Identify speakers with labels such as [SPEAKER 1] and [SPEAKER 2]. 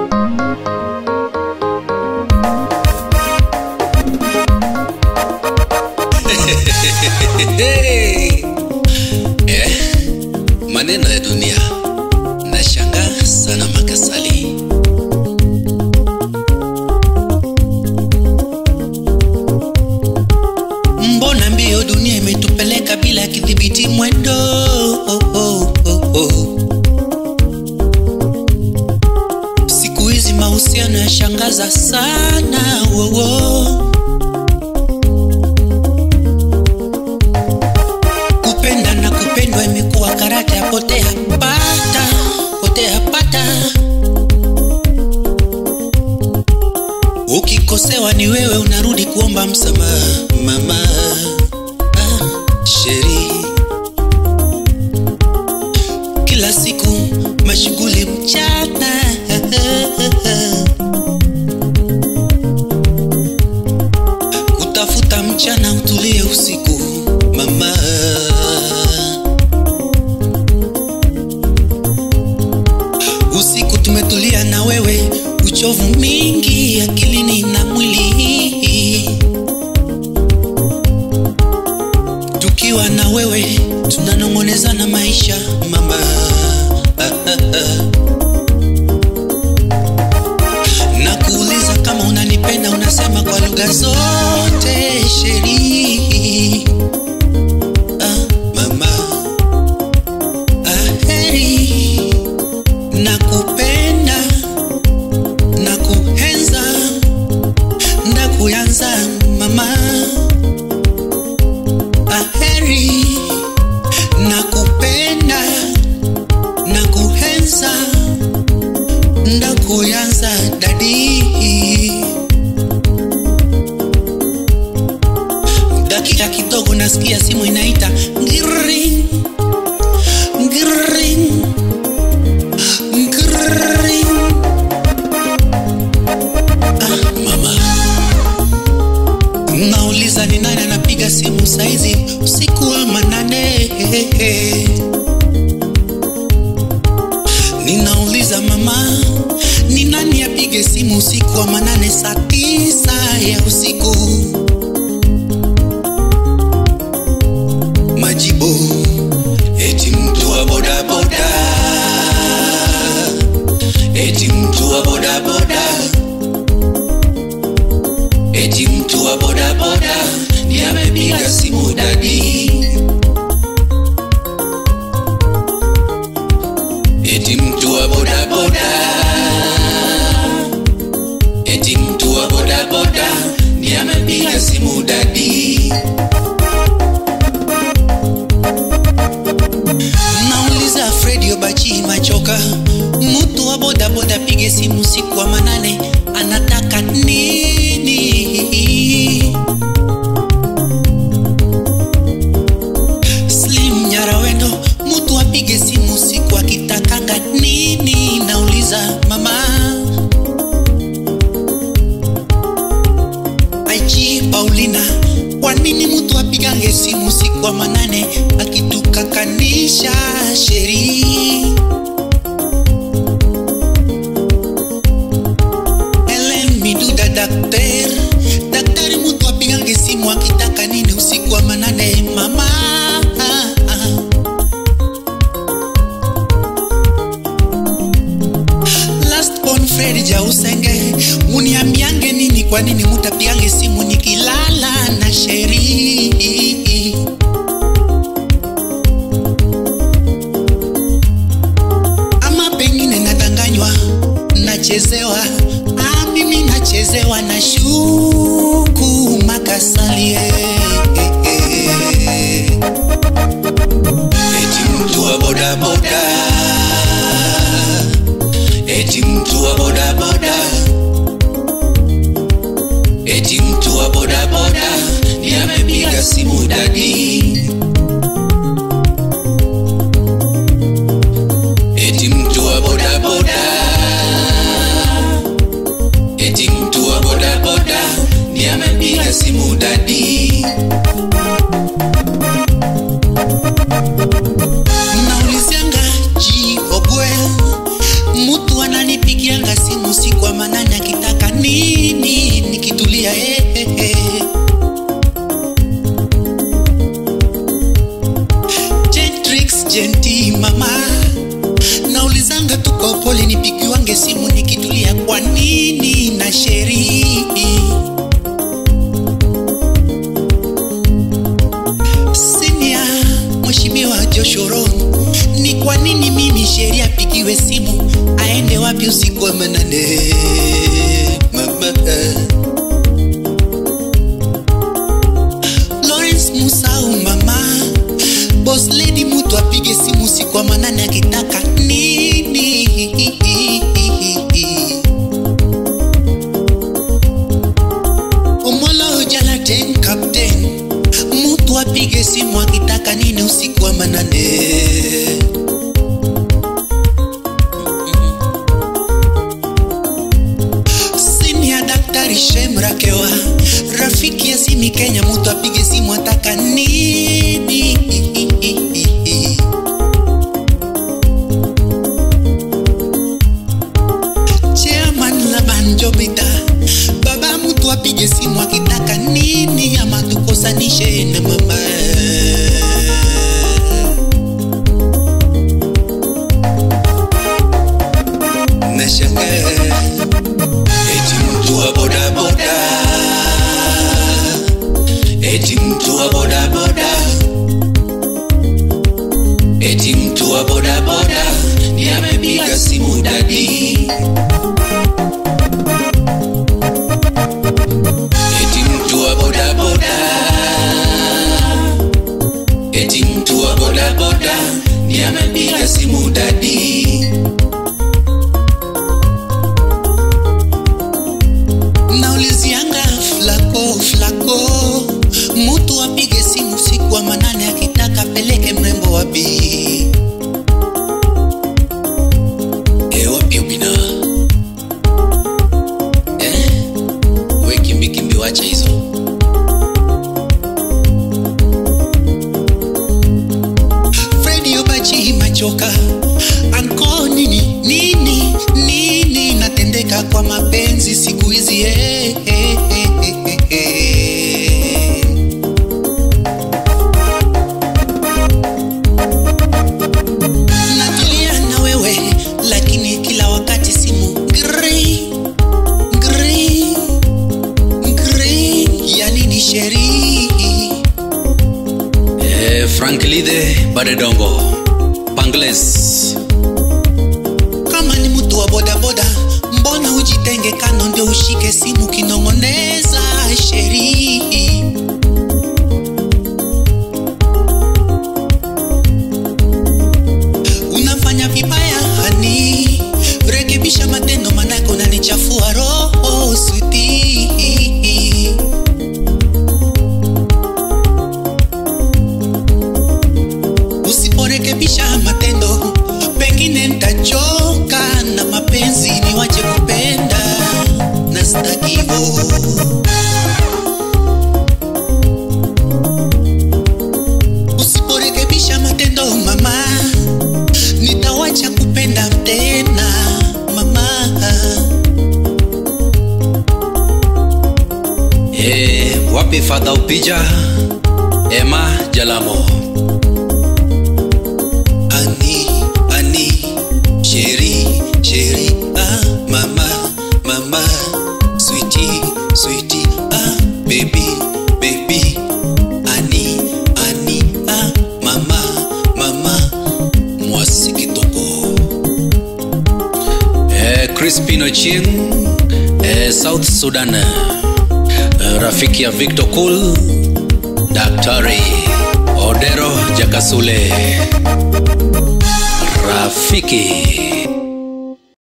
[SPEAKER 1] Maneno ya dunia nashangaa sana McSALLY. Mbona mbio dunia imetupeleka bila kidhibiti mwendo? Siku hizi mahusiano yashangaza sana. Kupenda na kupendwa imekuwa karata ya potea pata, potea pata. Ukikosewa ni wewe unarudi kuomba msamaha. Mama Sheri, kila siku mashughuli mchana, utafuta mchana utulie usiku. Mama usiku tumetulia na wewe, uchovu mingi akilini na mwili. Tukiwa na wewe tunanong'oneza na maisha. Mama nakuuliza kama unanipenda, unasema kwa lugha zote Sheri. Mama heri, nakupenda, nakuenza, ndakuyanza. Mama heri, nakupenda, nakuenza, ndakuyanza dadi. Dakika kidogo nasikia simu inaita ngiri ngiri ngiri. Mama nauliza ni nani anapiga simu saizi usiku wa manane? Ninauliza mama, ni nani apige simu usiku wa manane saa 9 ya usiku? Majibu eti mtu wa boda boda, eti mtu wa boda boda, eti mtu wa boda boda ni amepiga simu dadi. Eti mtu wa boda boda, eti mtu wa boda boda ni amepiga simu dadi. Nauliza Fredi Obachi Machoka, mtu wa boda boda pige simu siku wa manane anataka nini? Slim Nyarawendo, mtu apige simu siku akitakanga nini? Nauliza mama. Aichi Paulina, kwa nini mtu apigange simu siku wa manane akitukakanisha Sheri? Daktari mtu apigange simu akitaka nini usiku wa manane? Mama Last born Fred Jausenge, uniambiange nini? Kwa nini mtu apigange simu nikilala na Sheri? Ama pengine nadanganywa, nachezewa. Mimi nachezewa na shuku McSALLY. Eti mtu wa boda boda, eti mtu wa boda boda, eti mtu wa boda boda ni amepiga simu dadi. Eti mtu wa boda boda, eti mtu wa boda boda ni amepiga simu dadi. Naulizianga G Ogwe, mtu ananipigianga simu Naulizanga tuko pole nipigiwange simu nikitulia kwa nini na sheri. Sinia mheshimiwa Joshoro, ni kwa nini mimi sheri apigiwe simu aende wapi usiku wa manane? Mama Lawrence Musau mama boss lady mutu apige simu usiku wa manane akitaka nini? Omolo jala ten captain mutu apige simu akitaka nini usiku wa manane? Sinia daktari Shemrakewa rafiki ya simi Kenya mutu apige simu ataka nini? Baba mutu apige simu akitaka nini ama tukosanishe na mama. Nashanga eti mtu wa boda boda, eti mtu wa boda boda, eti mtu wa boda boda ni amepiga simu dadi. Eti mtu wa boda boda ni amepiga simu dadi. Naulizianga flako mutu apige simu siku wa manane akitaka peleke mrembo wapi? Wapi ubina? We kimbi wacha hizo. Machoka anko nini natendeka kwa mapenzi siku hizi Natulia na wewe lakini kila wakati simu green ya nini sheri? Frankly de Badedongo Bangles. Kama ni mtu wa boda boda, mbona ujitenge kando ndio ushike simu kinongoneza sheri? Unafanya vibaya hani, rekebisha matendo manako unanichafua roho sweetie. Usiporekebisha matendo pengine nitachoka na mapenzi niwache kupenda na sitaki hivyo. Usiporekebisha matendo mama nitawacha kupenda tena mama. Wapi Fadha Upija Emma Jalamo Ani Sheri mama sweetie baby Ani mama mwasi kitoko. Crispino Chien South Sudan rafiki ya Victor Cool Daktari Odero Jakasule rafiki